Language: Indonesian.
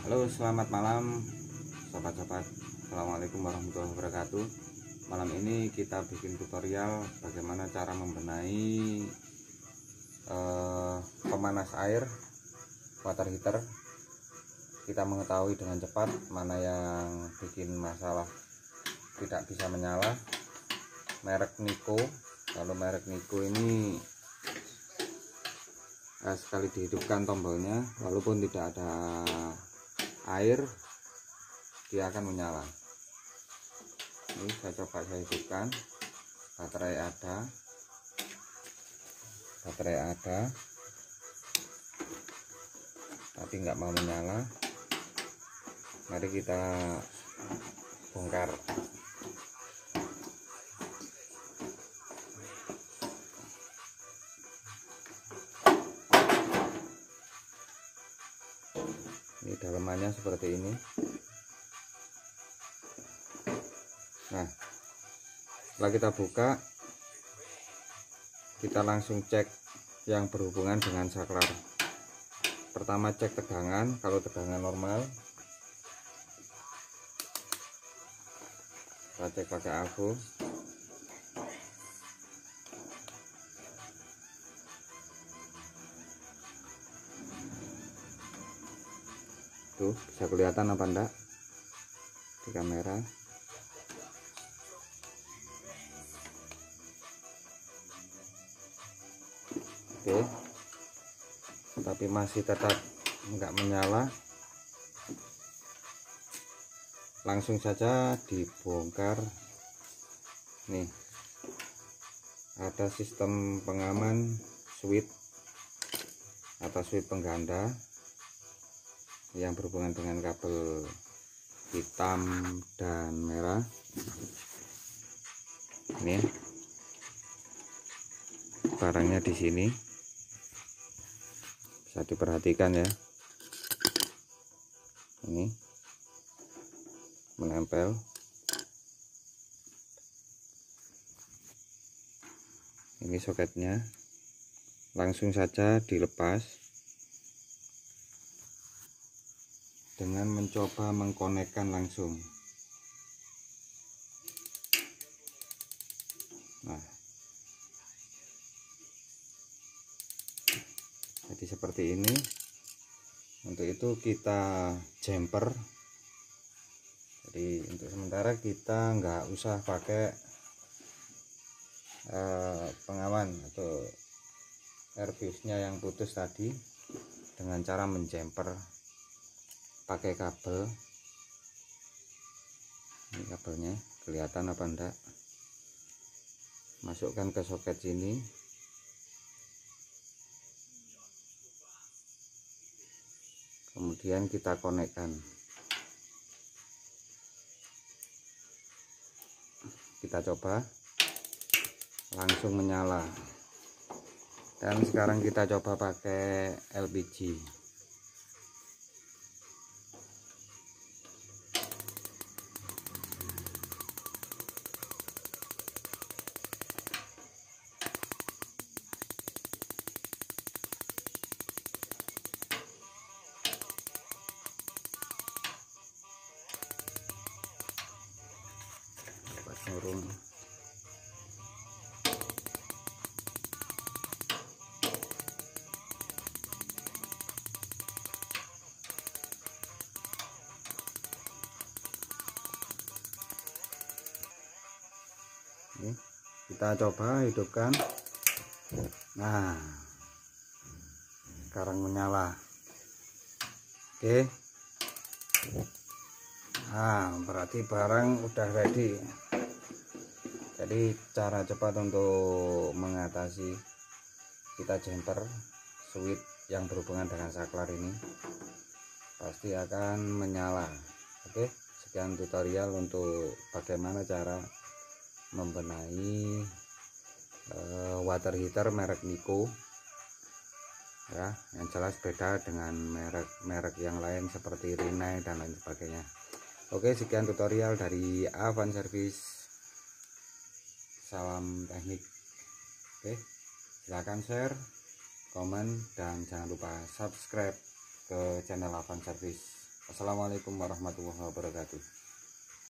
Halo, selamat malam sobat-sobat. Assalamualaikum warahmatullahi wabarakatuh. Malam ini kita bikin tutorial bagaimana cara membenahi pemanas air water heater. Kita mengetahui dengan cepat mana yang bikin masalah tidak bisa menyala. Merek Niko. Kalau merek Niko ini sekali dihidupkan tombolnya, walaupun tidak ada air, dia akan menyala. Ini saya coba hidupkan. Baterai ada, tapi nggak mau menyala. Mari kita bongkar. Ini dalamannya seperti ini. Nah, setelah kita buka, kita langsung cek yang berhubungan dengan saklar. Pertama cek tegangan. Kalau tegangan normal, kita cek pakai alvo. Tuh, bisa kelihatan apa enggak di kamera? Oke, tapi masih tetap enggak menyala. Langsung saja dibongkar. Nih, ada sistem pengaman switch atau switch pengganda yang berhubungan dengan kabel hitam dan merah. Ini barangnya di sini, bisa diperhatikan ya. Ini menempel. Ini soketnya, langsung saja dilepas dengan mencoba mengkonekkan langsung. Nah, jadi seperti ini. Untuk itu kita jumper. Jadi untuk sementara kita nggak usah pakai pengaman atau airfuse-nya yang putus tadi, dengan cara menjumper pakai kabel. Ini kabelnya kelihatan apa enggak? Masukkan ke soket sini. Kemudian kita konekkan. Kita coba, langsung menyala. Dan sekarang kita coba pakai LPG. Turun. Ini kita coba hidupkan. Nah, sekarang menyala. Oke. Nah, berarti barang udah ready. Jadi cara cepat untuk mengatasi, kita jumper switch yang berhubungan dengan saklar ini, pasti akan menyala. Oke, sekian tutorial untuk bagaimana cara membenahi water heater merek Niko ya, yang jelas beda dengan merek yang lain seperti Rinnai dan lain sebagainya. Oke, sekian tutorial dari Avan Service. Salam teknik. Oke, silahkan share, komen, dan jangan lupa subscribe ke channel Avan Service. Assalamualaikum warahmatullahi wabarakatuh.